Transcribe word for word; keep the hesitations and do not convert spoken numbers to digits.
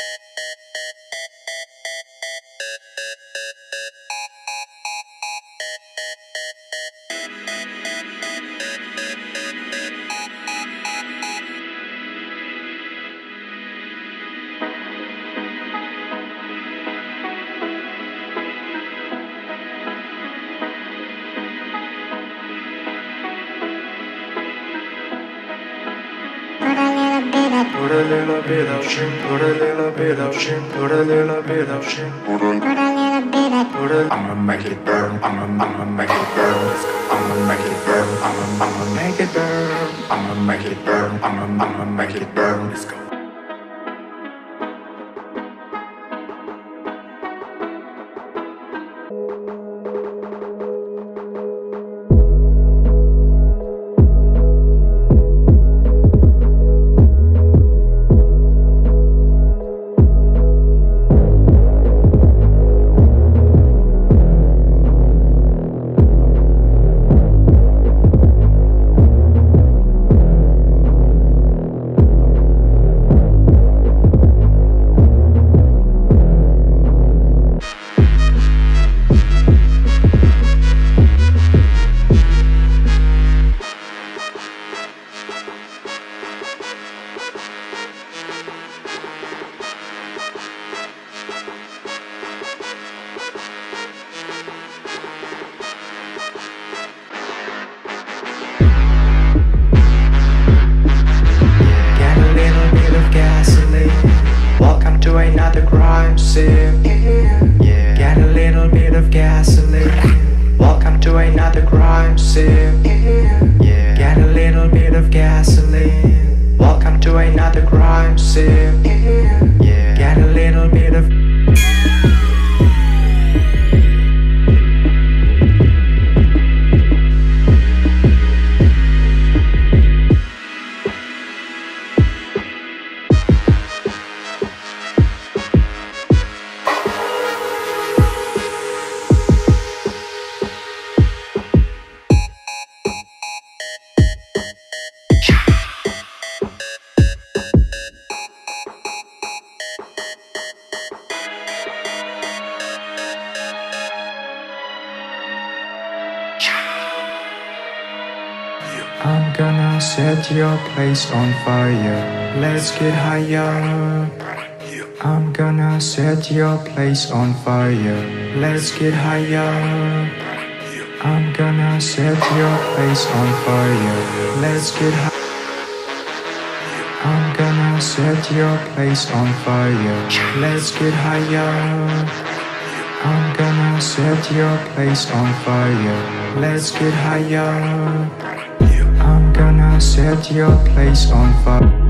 Put a little bit of shit, put a little bit of shit, put a little bit of shit, put a, put a little bit of, put a, I'ma make it burn, I'ma, I'ma make it burn, I'ma make it burn, I'ma, I'ma make it burn, I'ma make it burn, I'ma, I'ma make it burn, let's go. Welcome to another crime scene. Yeah. Get a little bit of gasoline. Welcome to another crime scene. Yeah. Get a little bit of gasoline. Welcome to another crime scene. Yeah. Get a little bit of I'm gonna set your place on fire. Let's get higher. I'm gonna set your place on fire. Let's get higher. I'm gonna set your place on fire. Let's get higher. I'm gonna set your place on fire. Let's get higher. I'm gonna set your place on fire. Let's get higher. I'm gonna set your place on fire.